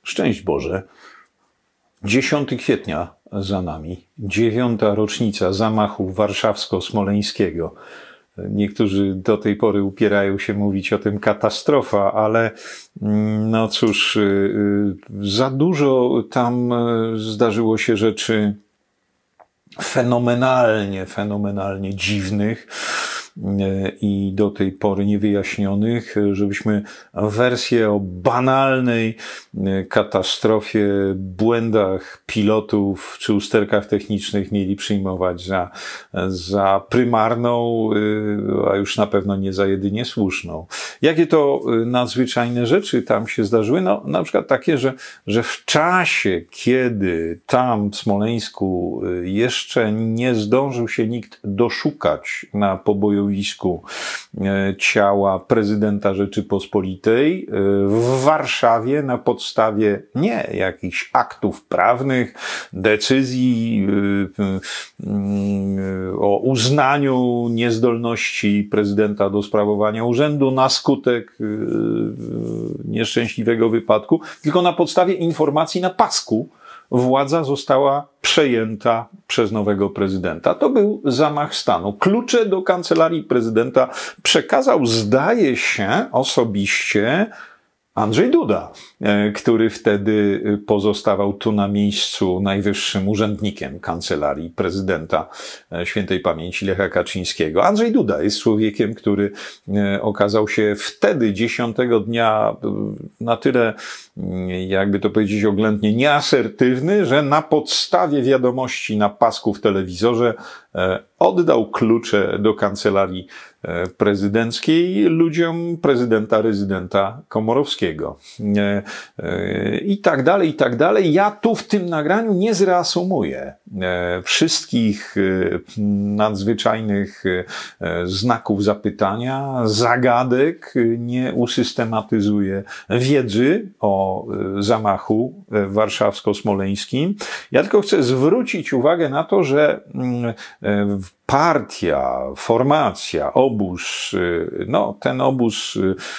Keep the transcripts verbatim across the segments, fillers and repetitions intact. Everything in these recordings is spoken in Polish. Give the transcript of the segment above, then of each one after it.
Szczęść Boże. dziesiątego kwietnia za nami. Dziewiąta rocznica zamachu warszawsko-smoleńskiego. Niektórzy do tej pory upierają się mówić o tym katastrofa, ale no cóż, za dużo tam zdarzyło się rzeczy fenomenalnie, fenomenalnie dziwnych i do tej pory niewyjaśnionych, żebyśmy wersję o banalnej katastrofie, błędach pilotów czy usterkach technicznych mieli przyjmować za, za prymarną, a już na pewno nie za jedynie słuszną. Jakie to nadzwyczajne rzeczy tam się zdarzyły? No, na przykład takie, że, że w czasie, kiedy tam w Smoleńsku jeszcze nie zdążył się nikt doszukać na pobojowisku ciała prezydenta Rzeczypospolitej, w Warszawie na podstawie nie jakichś aktów prawnych, decyzji o uznaniu niezdolności prezydenta do sprawowania urzędu na skutek nieszczęśliwego wypadku, tylko na podstawie informacji na pasku władza została przejęta przez nowego prezydenta. To był zamach stanu. Klucze do kancelarii prezydenta przekazał, zdaje się, osobiście Andrzej Duda, który wtedy pozostawał tu na miejscu najwyższym urzędnikiem kancelarii prezydenta świętej pamięci Lecha Kaczyńskiego. Andrzej Duda jest człowiekiem, który okazał się wtedy, dziesiątego dnia, na tyle, jakby to powiedzieć oględnie, nieasertywny, że na podstawie wiadomości na pasku w telewizorze oddał klucze do kancelarii prezydenckiej ludziom prezydenta, rezydenta Komorowskiego. I tak dalej, i tak dalej. Ja tu w tym nagraniu nie zreasumuję wszystkich nadzwyczajnych znaków zapytania, zagadek, nie usystematyzuję wiedzy o zamachu warszawsko-smoleńskim. Ja tylko chcę zwrócić uwagę na to, że partia, formacja, obóz, no ten obóz,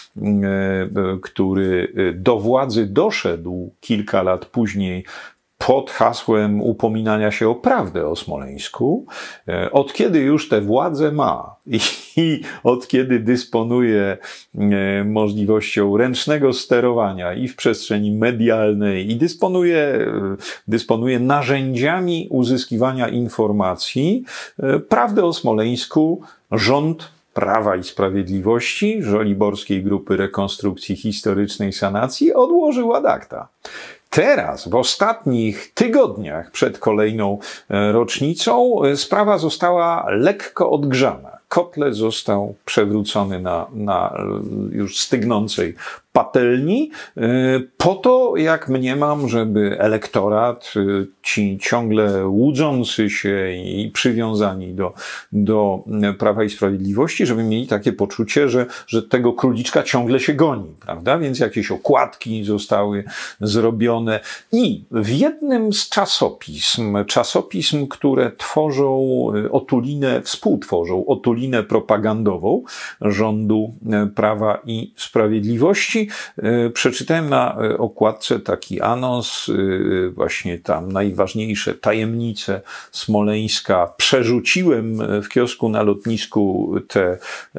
który do władzy doszedł kilka lat później pod hasłem upominania się o prawdę o Smoleńsku, od kiedy już tę władzę ma i od kiedy dysponuje możliwością ręcznego sterowania i w przestrzeni medialnej i dysponuje, dysponuje narzędziami uzyskiwania informacji, prawdę o Smoleńsku rząd Prawa i Sprawiedliwości, Żoliborskiej Grupy Rekonstrukcji Historycznej Sanacji odłożył ad acta. Teraz, w ostatnich tygodniach przed kolejną rocznicą, sprawa została lekko odgrzana. Kotlet został przewrócony na, na już stygnącej patelni, po to, jak mniemam, żeby elektorat, ci ciągle łudzący się i przywiązani do, do Prawa i Sprawiedliwości, żeby mieli takie poczucie, że, że tego króliczka ciągle się goni, prawda? Więc jakieś okładki zostały zrobione. I w jednym z czasopism, czasopism, które tworzą otulinę, współtworzą otulinę propagandową rządu Prawa i Sprawiedliwości, przeczytałem na okładce taki anons, właśnie tam najważniejsze tajemnice Smoleńska. Przerzuciłem w kiosku na lotnisku te,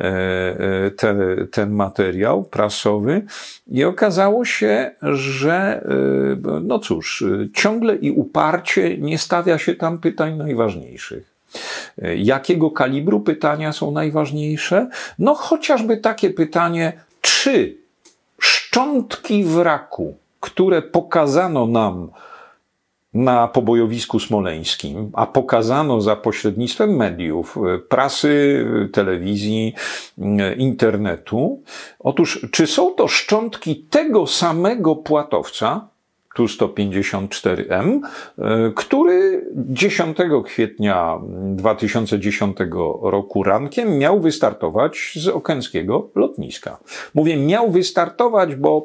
te, ten materiał prasowy i okazało się, że no cóż, ciągle i uparcie nie stawia się tam pytań najważniejszych. Jakiego kalibru pytania są najważniejsze? No chociażby takie pytanie, czy szczątki wraku, które pokazano nam na pobojowisku smoleńskim, a pokazano za pośrednictwem mediów, prasy, telewizji, internetu. Otóż, czy są to szczątki tego samego płatowca, Tu sto pięćdziesiąt cztery M, który dziesiątego kwietnia dwa tysiące dziesiątego roku rankiem miał wystartować z okęckiego lotniska. Mówię, miał wystartować, bo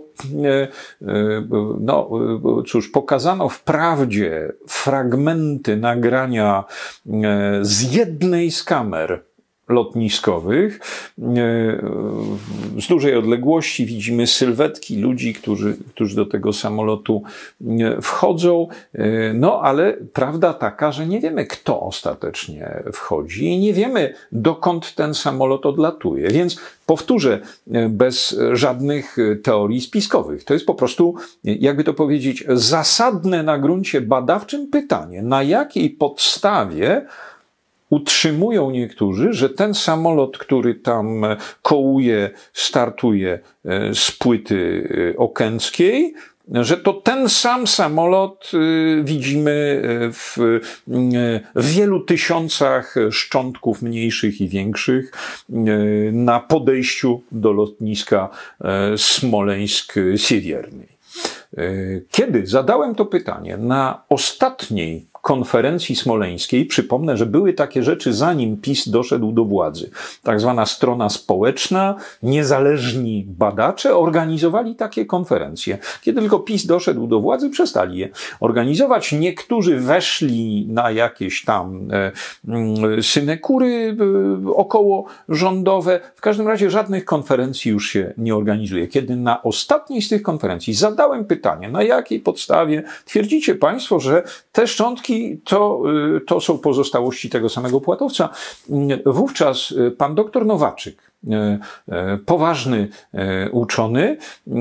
no cóż, pokazano wprawdzie fragmenty nagrania z jednej z kamer lotniskowych. Z dużej odległości widzimy sylwetki ludzi, którzy, którzy do tego samolotu wchodzą. No, ale prawda taka, że nie wiemy, kto ostatecznie wchodzi i nie wiemy, dokąd ten samolot odlatuje. Więc powtórzę, bez żadnych teorii spiskowych. To jest po prostu, jakby to powiedzieć, zasadne na gruncie badawczym pytanie, na jakiej podstawie utrzymują niektórzy, że ten samolot, który tam kołuje, startuje z płyty okęckiej, że to ten sam samolot widzimy w, w wielu tysiącach szczątków mniejszych i większych na podejściu do lotniska Smoleńsk-Siewiernej. Kiedy zadałem to pytanie na ostatniej konferencji smoleńskiej, przypomnę, że były takie rzeczy, zanim PiS doszedł do władzy. Tak zwana strona społeczna, niezależni badacze organizowali takie konferencje. Kiedy tylko PiS doszedł do władzy, przestali je organizować. Niektórzy weszli na jakieś tam e, synekury e, okołorządowe. W każdym razie żadnych konferencji już się nie organizuje. Kiedy na ostatniej z tych konferencji zadałem pytanie, na jakiej podstawie twierdzicie państwo, że te szczątki To, to są pozostałości tego samego płatowca. Wówczas pan doktor Nowaczyk, poważny uczony,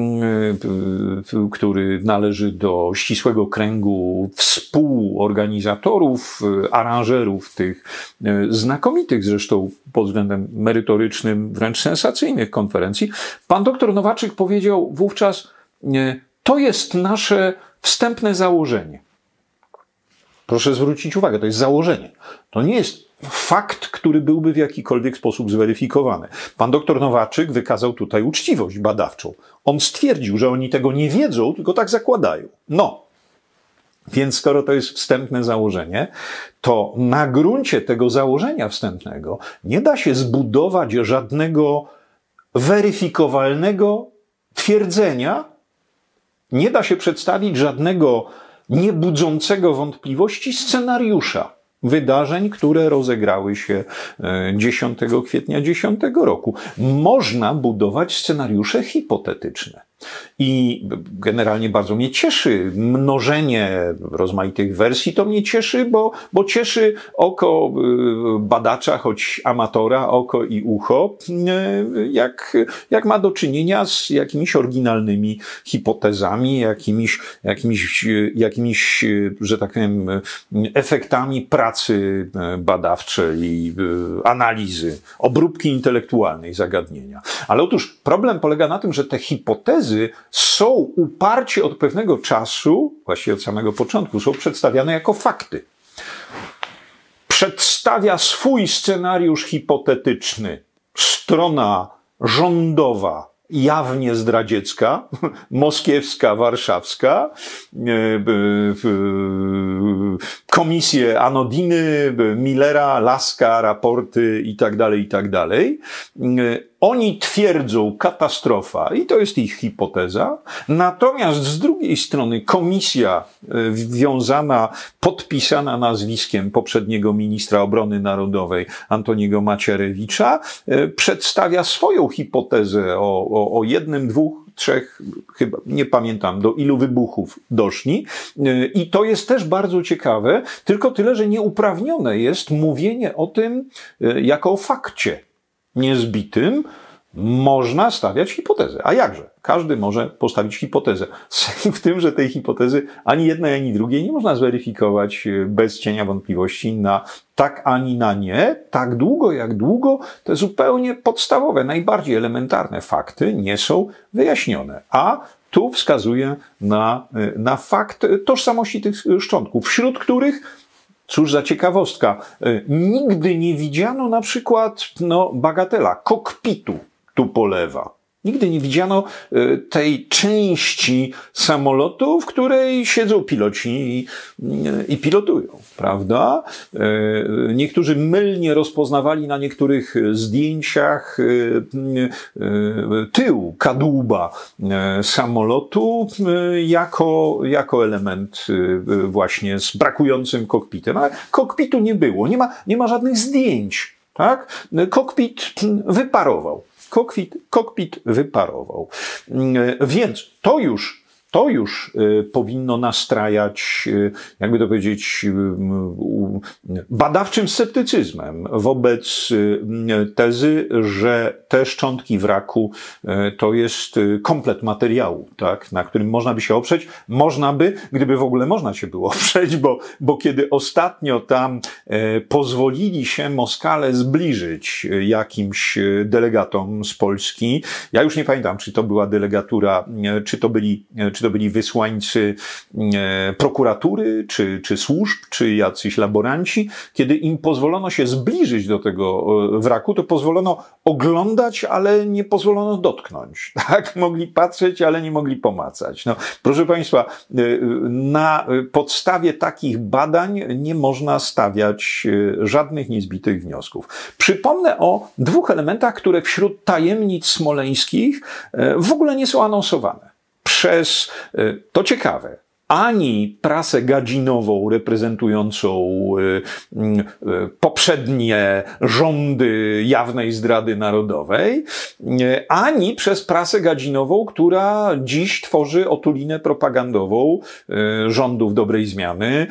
który należy do ścisłego kręgu współorganizatorów, aranżerów tych znakomitych zresztą pod względem merytorycznym, wręcz sensacyjnych konferencji, pan doktor Nowaczyk powiedział wówczas: to jest nasze wstępne założenie. Proszę zwrócić uwagę, to jest założenie. To nie jest fakt, który byłby w jakikolwiek sposób zweryfikowany. Pan doktor Nowaczyk wykazał tutaj uczciwość badawczą. On stwierdził, że oni tego nie wiedzą, tylko tak zakładają. No. Więc skoro to jest wstępne założenie, to na gruncie tego założenia wstępnego nie da się zbudować żadnego weryfikowalnego twierdzenia, nie da się przedstawić żadnego niebudzącego wątpliwości scenariusza wydarzeń, które rozegrały się dziesiątego kwietnia dziesiątego roku. Można budować scenariusze hipotetyczne. I generalnie bardzo mnie cieszy mnożenie rozmaitych wersji, to mnie cieszy, bo, bo cieszy oko badacza, choć amatora, oko i ucho, jak, jak ma do czynienia z jakimiś oryginalnymi hipotezami, jakimiś, jakimiś, jakimiś, że tak powiem, efektami pracy badawczej, analizy, obróbki intelektualnej zagadnienia. Ale otóż problem polega na tym, że te hipotezy są uparcie od pewnego czasu, właściwie od samego początku, są przedstawiane jako fakty. Przedstawia swój scenariusz hipotetyczny strona rządowa, jawnie zdradziecka, moskiewska, warszawska, komisje Anodiny, Millera, Laska, raporty i tak dalej, i tak dalej. Oni twierdzą katastrofa i to jest ich hipoteza. Natomiast z drugiej strony komisja wiązana, podpisana nazwiskiem poprzedniego ministra obrony narodowej Antoniego Macierewicza przedstawia swoją hipotezę o, o, o jednym, dwóch, trzech, chyba nie pamiętam do ilu wybuchów doszli. I to jest też bardzo ciekawe, tylko tyle, że nieuprawnione jest mówienie o tym jako o fakcie niezbitym. Można stawiać hipotezę. A jakże? Każdy może postawić hipotezę. W tym, że tej hipotezy ani jednej, ani drugiej nie można zweryfikować bez cienia wątpliwości na tak ani na nie, tak długo jak długo te zupełnie podstawowe, najbardziej elementarne fakty nie są wyjaśnione. A tu wskazuje na, na fakt tożsamości tych szczątków, wśród których, cóż za ciekawostka, nigdy nie widziano na przykład, no, bagatela, kokpitu Tupolewa. Nigdy nie widziano tej części samolotu, w której siedzą piloci i, i pilotują, prawda? Niektórzy mylnie rozpoznawali na niektórych zdjęciach tył kadłuba samolotu jako, jako element właśnie z brakującym kokpitem. Ale kokpitu nie było, nie ma, nie ma żadnych zdjęć tak? Kokpit wyparował. Kokpit, kokpit wyparował. Więc to już To już powinno nastrajać, jakby to powiedzieć, badawczym sceptycyzmem wobec tezy, że te szczątki wraku to jest komplet materiału, tak, na którym można by się oprzeć. Można by, gdyby w ogóle można się było oprzeć, bo, bo kiedy ostatnio tam pozwolili się Moskale zbliżyć jakimś delegatom z Polski, ja już nie pamiętam, czy to była delegatura, czy to byli, czy to byli wysłańcy e, prokuratury, czy, czy służb, czy jacyś laboranci, kiedy im pozwolono się zbliżyć do tego wraku, to pozwolono oglądać, ale nie pozwolono dotknąć. Tak? Mogli patrzeć, ale nie mogli pomacać. No, proszę Państwa, na podstawie takich badań nie można stawiać żadnych niezbitych wniosków. Przypomnę o dwóch elementach, które wśród tajemnic smoleńskich w ogóle nie są anonsowane. Przez, to ciekawe, ani prasę gadzinową reprezentującą poprzednie rządy jawnej zdrady narodowej, ani przez prasę gadzinową, która dziś tworzy otulinę propagandową rządów dobrej zmiany,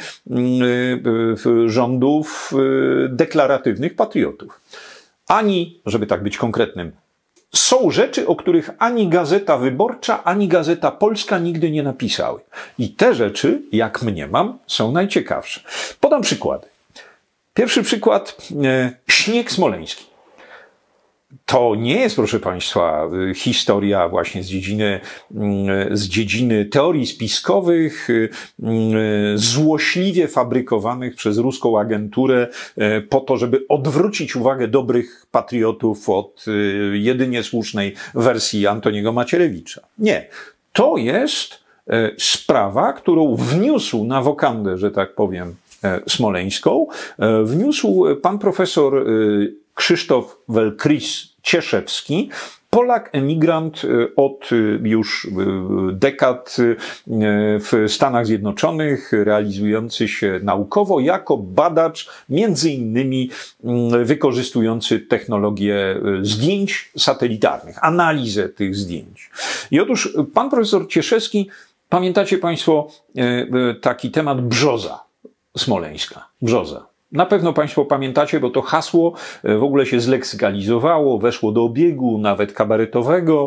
rządów deklaratywnych patriotów. Ani, żeby tak być konkretnym, są rzeczy, o których ani Gazeta Wyborcza, ani Gazeta Polska nigdy nie napisały. I te rzeczy, jak mniemam, są najciekawsze. Podam przykłady. Pierwszy przykład, e, śnieg smoleński. To nie jest, proszę Państwa, historia właśnie z dziedziny, z dziedziny teorii spiskowych, złośliwie fabrykowanych przez ruską agenturę po to, żeby odwrócić uwagę dobrych patriotów od jedynie słusznej wersji Antoniego Macierewicza. Nie. To jest sprawa, którą wniósł na wokandę, że tak powiem, smoleńską, wniósł pan profesor Krzysztof Welkris-Cieszewski, Polak, emigrant od już dekad w Stanach Zjednoczonych, realizujący się naukowo jako badacz, między innymi wykorzystujący technologię zdjęć satelitarnych, analizę tych zdjęć. I otóż pan profesor Cieszewski, pamiętacie Państwo taki temat brzoza smoleńska, brzoza. Na pewno Państwo pamiętacie, bo to hasło w ogóle się zleksykalizowało, weszło do obiegu, nawet kabaretowego,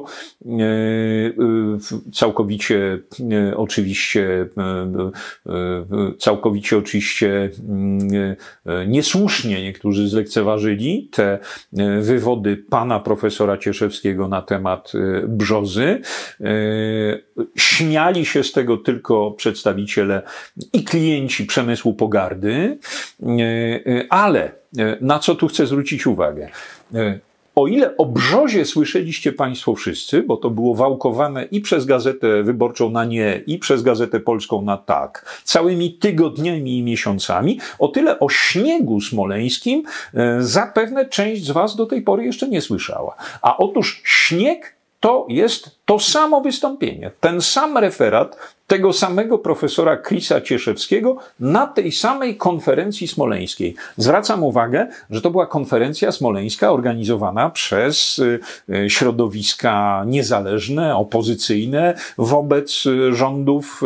całkowicie oczywiście, całkowicie oczywiście niesłusznie niektórzy zlekceważyli te wywody pana profesora Cieszewskiego na temat brzozy. Śmiali się z tego tylko przedstawiciele i klienci przemysłu pogardy. Ale na co tu chcę zwrócić uwagę? O ile o brzozie słyszeliście Państwo wszyscy, bo to było wałkowane i przez Gazetę Wyborczą na nie, i przez Gazetę Polską na tak, całymi tygodniami i miesiącami, o tyle o śniegu smoleńskim zapewne część z Was do tej pory jeszcze nie słyszała. A otóż śnieg to jest to samo wystąpienie, ten sam referat tego samego profesora Krisa Cieszewskiego na tej samej konferencji smoleńskiej. Zwracam uwagę, że to była konferencja smoleńska organizowana przez środowiska niezależne, opozycyjne wobec rządów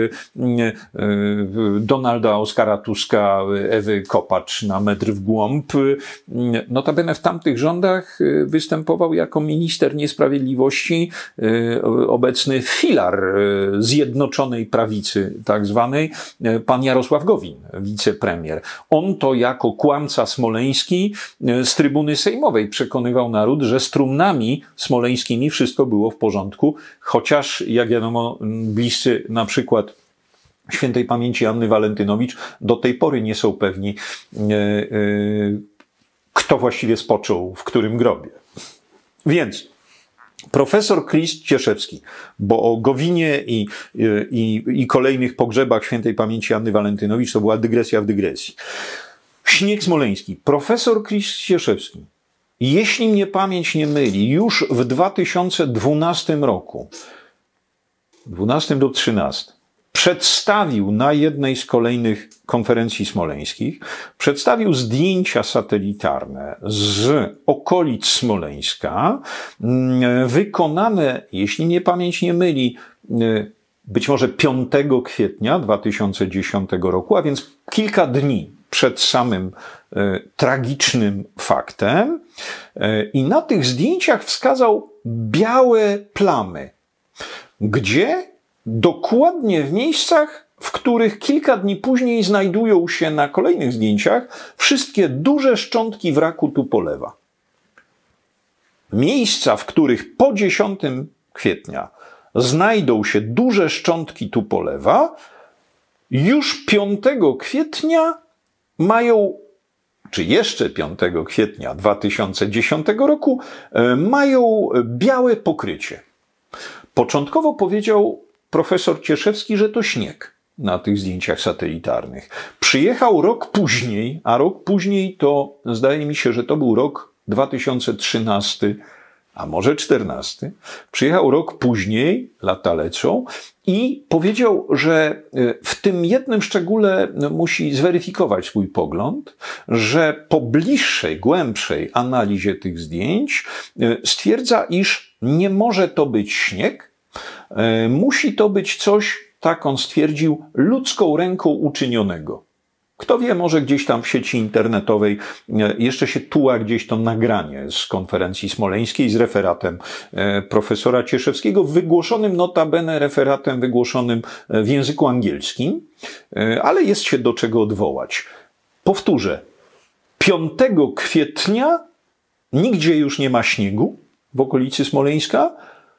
Donalda Oskara Tuska, Ewy Kopacz na metr w głąb. Notabene w tamtych rządach występował jako minister niesprawiedliwości obecny filar Zjednoczonej Prawicy, tak zwanej, pan Jarosław Gowin, wicepremier. On to jako kłamca smoleński z trybuny sejmowej przekonywał naród, że z trumnami smoleńskimi wszystko było w porządku, chociaż, jak wiadomo, bliscy na przykład świętej pamięci Anny Walentynowicz do tej pory nie są pewni, kto właściwie spoczął w którym grobie. Więc profesor Kris Cieszewski, bo o Gowinie i, i, i kolejnych pogrzebach świętej pamięci Anny Walentynowicz to była dygresja w dygresji. Śnieg smoleński. Profesor Kris Cieszewski, jeśli mnie pamięć nie myli, już w dwa tysiące dwunastym roku, dwunastym lub trzynastym, przedstawił na jednej z kolejnych konferencji smoleńskich, przedstawił zdjęcia satelitarne z okolic Smoleńska, wykonane, jeśli mnie pamięć nie myli, być może piątego kwietnia dwa tysiące dziesiątego roku, a więc kilka dni przed samym e, tragicznym faktem. E, I na tych zdjęciach wskazał białe plamy, gdzie dokładnie w miejscach, w których kilka dni później znajdują się na kolejnych zdjęciach wszystkie duże szczątki wraku Tupolewa. Miejsca, w których po dziesiątego kwietnia znajdą się duże szczątki Tupolewa, już piątego kwietnia mają, czy jeszcze piątego kwietnia dwa tysiące dziesiątego roku, mają białe pokrycie. Początkowo powiedział profesor Cieszewski, że to śnieg na tych zdjęciach satelitarnych. Przyjechał rok później, a rok później to zdaje mi się, że to był rok dwa tysiące trzynasty, a może czternasty. Przyjechał rok później, lata lecą, i powiedział, że w tym jednym szczególe musi zweryfikować swój pogląd, że po bliższej, głębszej analizie tych zdjęć stwierdza, iż nie może to być śnieg, musi to być coś, tak on stwierdził, ludzką ręką uczynionego. Kto wie, może gdzieś tam w sieci internetowej jeszcze się tuła gdzieś to nagranie z konferencji smoleńskiej z referatem profesora Cieszewskiego, wygłoszonym notabene referatem wygłoszonym w języku angielskim, ale jest się do czego odwołać. Powtórzę, piątego kwietnia nigdzie już nie ma śniegu w okolicy Smoleńska,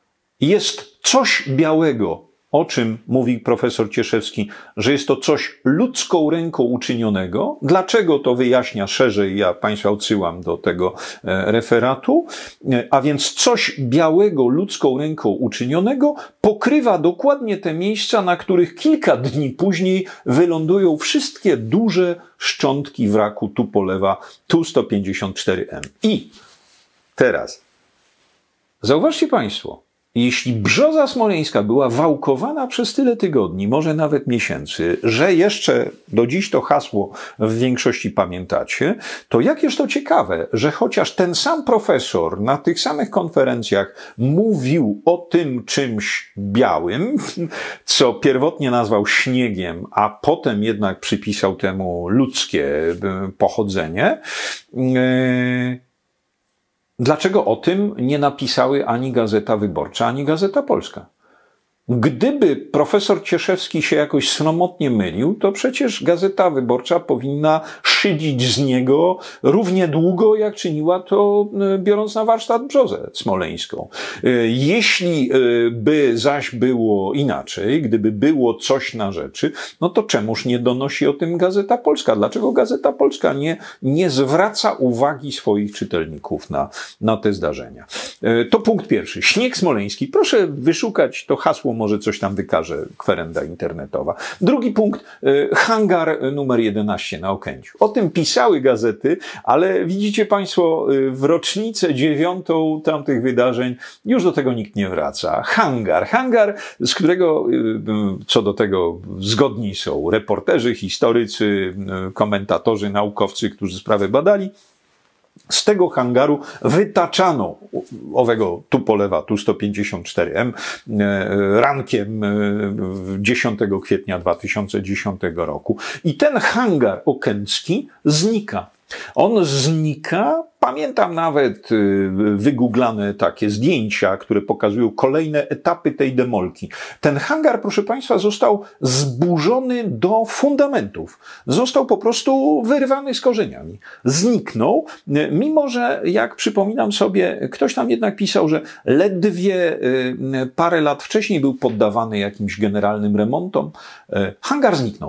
jest coś białego, o czym mówi profesor Cieszewski, że jest to coś ludzką ręką uczynionego. Dlaczego to wyjaśnia szerzej? Ja Państwa odsyłam do tego referatu. A więc coś białego ludzką ręką uczynionego pokrywa dokładnie te miejsca, na których kilka dni później wylądują wszystkie duże szczątki wraku Tupolewa Tu sto pięćdziesiąt cztery M. I teraz zauważcie Państwo, jeśli brzoza smoleńska była wałkowana przez tyle tygodni, może nawet miesięcy, że jeszcze do dziś to hasło w większości pamiętacie, to jakież to ciekawe, że chociaż ten sam profesor na tych samych konferencjach mówił o tym czymś białym, co pierwotnie nazwał śniegiem, a potem jednak przypisał temu ludzkie pochodzenie, yy, dlaczego o tym nie napisały ani Gazeta Wyborcza, ani Gazeta Polska? Gdyby profesor Cieszewski się jakoś sromotnie mylił, to przecież Gazeta Wyborcza powinna szydzić z niego równie długo, jak czyniła to, biorąc na warsztat brzozę smoleńską. Jeśli by zaś było inaczej, gdyby było coś na rzeczy, no to czemuż nie donosi o tym Gazeta Polska? Dlaczego Gazeta Polska nie, nie zwraca uwagi swoich czytelników na, na te zdarzenia? To punkt pierwszy. Śnieg smoleński. Proszę wyszukać to hasło, może coś tam wykaże kwerenda internetowa. Drugi punkt, hangar numer jedenaście na Okęciu. O tym pisały gazety, ale widzicie Państwo, w rocznicę dziewiątą tamtych wydarzeń już do tego nikt nie wraca. Hangar. Hangar, z którego co do tego zgodni są reporterzy, historycy, komentatorzy, naukowcy, którzy sprawę badali. Z tego hangaru wytaczano owego Tupolewa Tu sto pięćdziesiąt cztery M rankiem dziesiątego kwietnia dwa tysiące dziesiątego roku. I ten hangar okęcki znika. On znika, pamiętam nawet wygooglane takie zdjęcia, które pokazują kolejne etapy tej demolki. Ten hangar, proszę Państwa, został zburzony do fundamentów. Został po prostu wyrwany z korzeniami. Zniknął, mimo że, jak przypominam sobie, ktoś tam jednak pisał, że ledwie parę lat wcześniej był poddawany jakimś generalnym remontom. Hangar zniknął.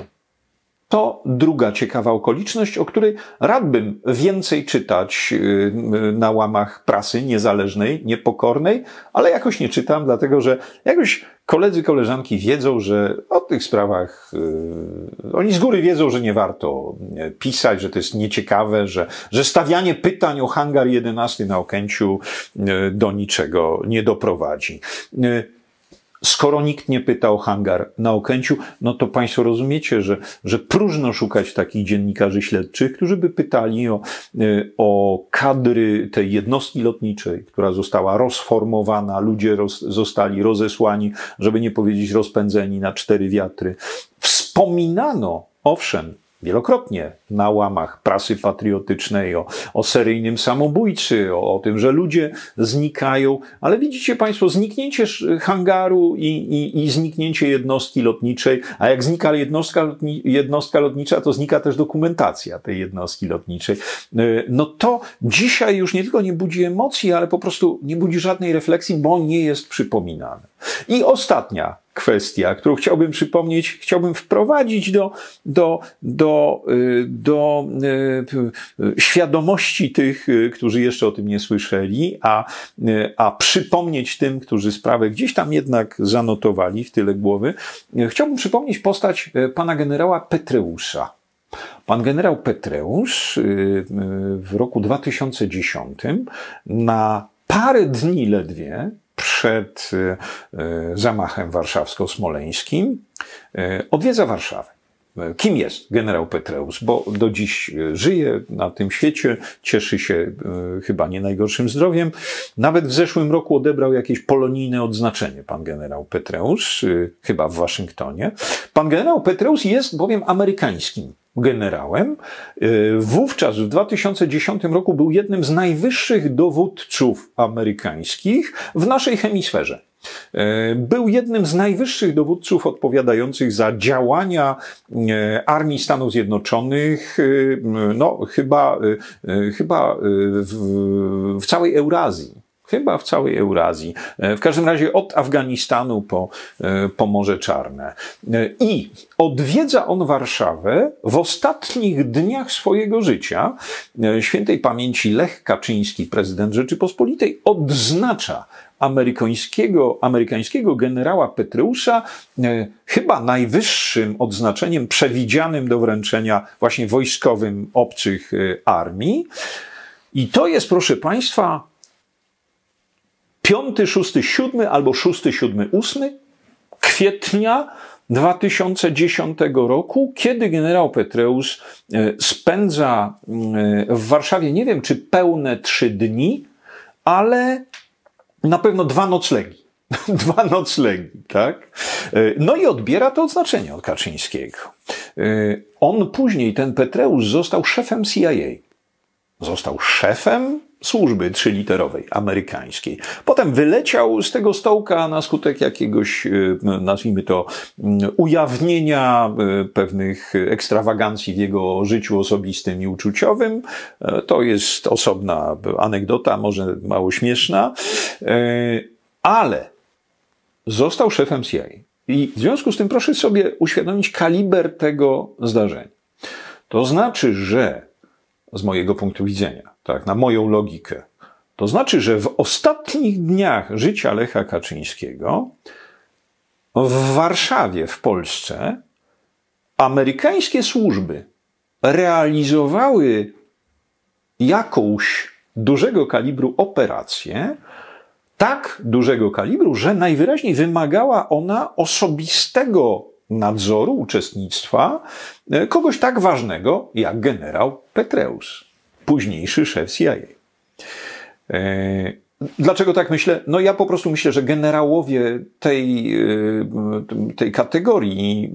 To druga ciekawa okoliczność, o której radbym więcej czytać na łamach prasy niezależnej, niepokornej, ale jakoś nie czytam, dlatego że jakoś koledzy, koleżanki wiedzą, że o tych sprawach, yy, oni z góry wiedzą, że nie warto pisać, że to jest nieciekawe, że, że stawianie pytań o hangar jedenasty na Okęciu yy, do niczego nie doprowadzi. Yy, Skoro nikt nie pyta o hangar na Okęciu, no to państwo rozumiecie, że, że próżno szukać takich dziennikarzy śledczych, którzy by pytali o, o kadry tej jednostki lotniczej, która została rozformowana, ludzie roz, zostali rozesłani, żeby nie powiedzieć rozpędzeni na cztery wiatry. Wspominano, owszem, wielokrotnie na łamach prasy patriotycznej o, o seryjnym samobójcy, o, o tym, że ludzie znikają, ale widzicie państwo, zniknięcie hangaru i, i, i zniknięcie jednostki lotniczej, a jak znika jednostka, lotni, jednostka lotnicza, to znika też dokumentacja tej jednostki lotniczej. No to dzisiaj już nie tylko nie budzi emocji, ale po prostu nie budzi żadnej refleksji, bo nie jest przypominane. I ostatnia kwestia, którą chciałbym przypomnieć, chciałbym wprowadzić do, do, do, do świadomości tych, którzy jeszcze o tym nie słyszeli, a, a przypomnieć tym, którzy sprawę gdzieś tam jednak zanotowali w tyle głowy. Chciałbym przypomnieć postać pana generała Petreusza. Pan generał Petreusz w roku dwa tysiące dziesiątym na parę dni ledwie przed zamachem warszawsko-smoleńskim odwiedza Warszawę. Kim jest generał Petreusz? Bo do dziś żyje na tym świecie, cieszy się chyba nie najgorszym zdrowiem. Nawet w zeszłym roku odebrał jakieś polonijne odznaczenie pan generał Petreusz, chyba w Waszyngtonie. Pan generał Petreusz jest bowiem amerykańskim generałem. Wówczas w dwa tysiące dziesiątym roku był jednym z najwyższych dowódców amerykańskich w naszej hemisferze. Był jednym z najwyższych dowódców odpowiadających za działania Armii Stanów Zjednoczonych, no chyba, chyba w, w całej Eurazji. Chyba w całej Eurazji. W każdym razie od Afganistanu po, po Morze Czarne. I odwiedza on Warszawę w ostatnich dniach swojego życia. Świętej pamięci Lech Kaczyński, prezydent Rzeczypospolitej, odznacza amerykańskiego, amerykańskiego generała Petreusza chyba najwyższym odznaczeniem przewidzianym do wręczenia właśnie wojskowym obcych armii. I to jest, proszę państwa, piąty, szósty, siódmy albo szósty, siódmy, ósmy kwietnia dwa tysiące dziesiątego roku, kiedy generał Petreusz spędza w Warszawie, nie wiem czy pełne trzy dni, ale na pewno dwa noclegi. Dwa noclegi, tak? No i odbiera to odznaczenie od Kaczyńskiego. On później, ten Petreusz, został szefem C I A. Został szefem służby trzyliterowej amerykańskiej. Potem wyleciał z tego stołka na skutek jakiegoś, nazwijmy to, ujawnienia pewnych ekstrawagancji w jego życiu osobistym i uczuciowym. To jest osobna anegdota, może mało śmieszna, ale został szefem C I A. I w związku z tym proszę sobie uświadomić kaliber tego zdarzenia. To znaczy, że z mojego punktu widzenia, tak, na moją logikę, to znaczy, że w ostatnich dniach życia Lecha Kaczyńskiego w Warszawie, w Polsce, amerykańskie służby realizowały jakąś dużego kalibru operację, tak dużego kalibru, że najwyraźniej wymagała ona osobistego nadzoru, uczestnictwa kogoś tak ważnego jak generał Petreusz, późniejszy szef C I A. Dlaczego tak myślę? No ja po prostu myślę, że generałowie tej, tej kategorii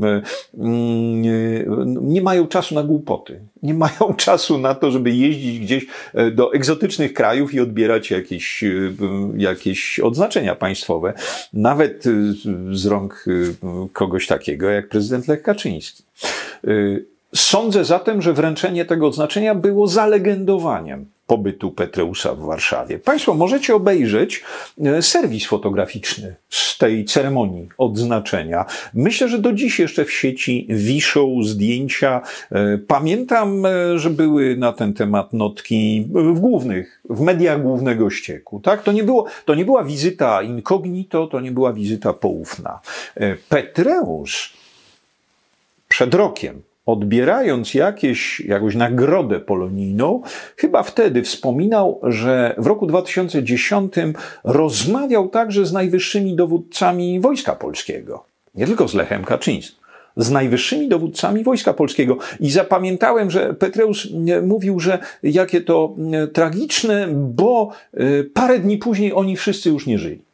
nie mają czasu na głupoty. Nie mają czasu na to, żeby jeździć gdzieś do egzotycznych krajów i odbierać jakieś, jakieś odznaczenia państwowe. Nawet z rąk kogoś takiego jak prezydent Lech Kaczyński. Sądzę zatem, że wręczenie tego odznaczenia było zalegendowaniem pobytu Petreusza w Warszawie. Państwo możecie obejrzeć serwis fotograficzny z tej ceremonii odznaczenia. Myślę, że do dziś jeszcze w sieci wiszą zdjęcia. Pamiętam, że były na ten temat notki w głównych, w mediach głównego ścieku. Tak? To nie było, to nie była wizyta incognito, to nie była wizyta poufna. Petreusz przed rokiem odbierając jakieś, jakąś nagrodę polonijną, chyba wtedy wspominał, że w roku dwa tysiące dziesiątym rozmawiał także z najwyższymi dowódcami Wojska Polskiego. Nie tylko z Lechem Kaczyńskim, z najwyższymi dowódcami Wojska Polskiego. I zapamiętałem, że Petraeus mówił, że jakie to tragiczne, bo parę dni później oni wszyscy już nie żyli.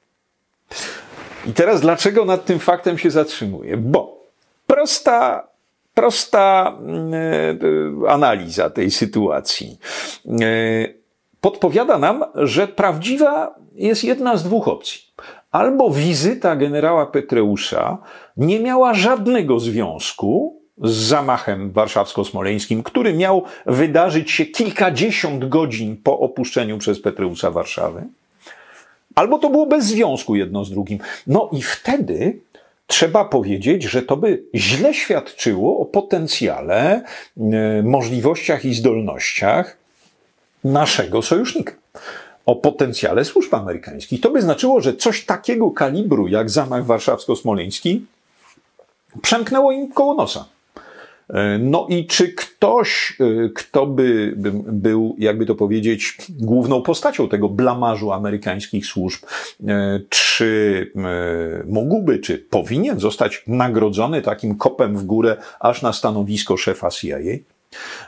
I teraz dlaczego nad tym faktem się zatrzymuję? Bo prosta, prosta analiza tej sytuacji podpowiada nam, że prawdziwa jest jedna z dwóch opcji. Albo wizyta generała Petraeusa nie miała żadnego związku z zamachem warszawsko-smoleńskim, który miał wydarzyć się kilkadziesiąt godzin po opuszczeniu przez Petraeusa Warszawy. Albo to było bez związku jedno z drugim. No i wtedy trzeba powiedzieć, że to by źle świadczyło o potencjale, możliwościach i zdolnościach naszego sojusznika. O potencjale służb amerykańskich. To by znaczyło, że coś takiego kalibru jak zamach warszawsko-smoleński przemknęło im koło nosa. No i czy ktoś, kto by był, jakby to powiedzieć, główną postacią tego blamażu amerykańskich służb, czy mógłby, czy powinien zostać nagrodzony takim kopem w górę aż na stanowisko szefa C I A?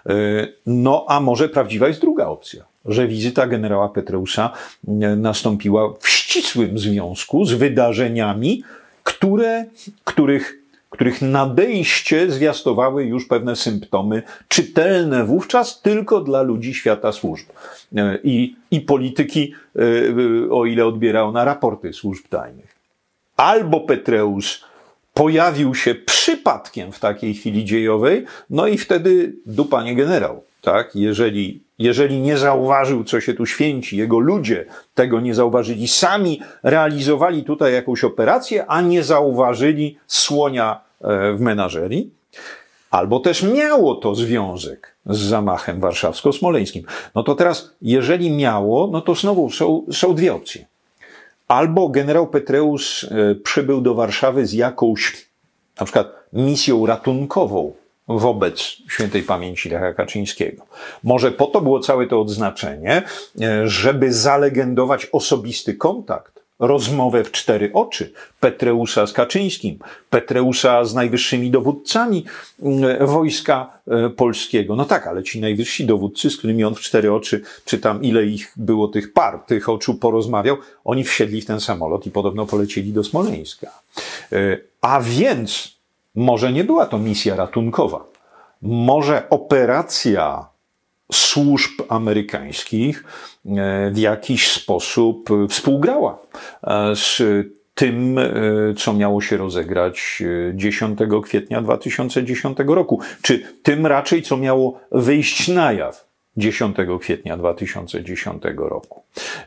No a może prawdziwa jest druga opcja, że wizyta generała Petraeusa nastąpiła w ścisłym związku z wydarzeniami, które, których, których nadejście zwiastowały już pewne symptomy czytelne wówczas tylko dla ludzi świata służb i, i polityki, o ile odbiera ona raporty służb tajnych. Albo Petraeus pojawił się przypadkiem w takiej chwili dziejowej, no i wtedy dupa nie generał, tak? Jeżeli, jeżeli nie zauważył, co się tu święci, jego ludzie tego nie zauważyli, sami realizowali tutaj jakąś operację, a nie zauważyli słonia w menażerii, albo też miało to związek z zamachem warszawsko-smoleńskim. No to teraz, jeżeli miało, no to znowu są, są dwie opcje. Albo generał Petraeus przybył do Warszawy z jakąś, na przykład, misją ratunkową wobec świętej pamięci Lecha Kaczyńskiego. Może po to było całe to odznaczenie, żeby zalegendować osobisty kontakt, rozmowę w cztery oczy Petraeusa z Kaczyńskim, Petraeusa z najwyższymi dowódcami Wojska Polskiego. No tak, ale ci najwyżsi dowódcy, z którymi on w cztery oczy, czy tam ile ich było tych par, tych oczu porozmawiał, oni wsiedli w ten samolot i podobno polecieli do Smoleńska. A więc może nie była to misja ratunkowa. Może operacja służb amerykańskich w jakiś sposób współgrała z tym, co miało się rozegrać dziesiątego kwietnia dwa tysiące dziesiątego roku, czy tym raczej, co miało wyjść na jaw dziesiątego kwietnia dwa tysiące dziesiątego roku.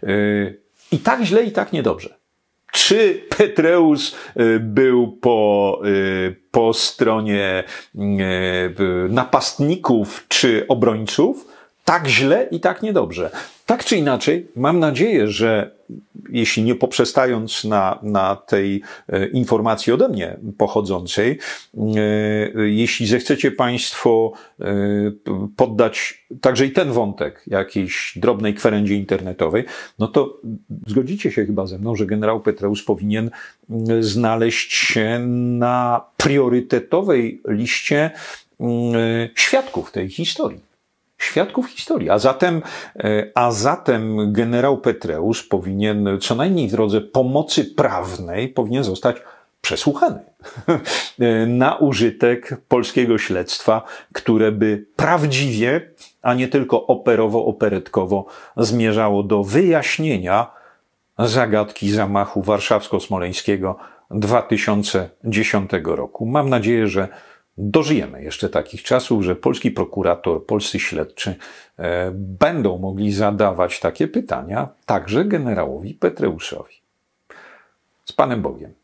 I tak źle, i tak niedobrze. Czy Petraeus był po, po stronie napastników czy obrońców? Tak źle i tak niedobrze. Tak czy inaczej, mam nadzieję, że jeśli nie poprzestając na, na tej informacji ode mnie pochodzącej, jeśli zechcecie Państwo poddać także i ten wątek jakiejś drobnej kwerendzie internetowej, no to zgodzicie się chyba ze mną, że generał Petraeus powinien znaleźć się na priorytetowej liście świadków tej historii. Świadków historii. A zatem, a zatem generał Petraeus powinien, co najmniej w drodze pomocy prawnej, powinien zostać przesłuchany na użytek polskiego śledztwa, które by prawdziwie, a nie tylko operowo-operetkowo zmierzało do wyjaśnienia zagadki zamachu warszawsko-smoleńskiego dwa tysiące dziesiątego roku. Mam nadzieję, że dożyjemy jeszcze takich czasów, że polski prokurator, polscy śledczy e, będą mogli zadawać takie pytania także generałowi Petraeusowi. Z Panem Bogiem.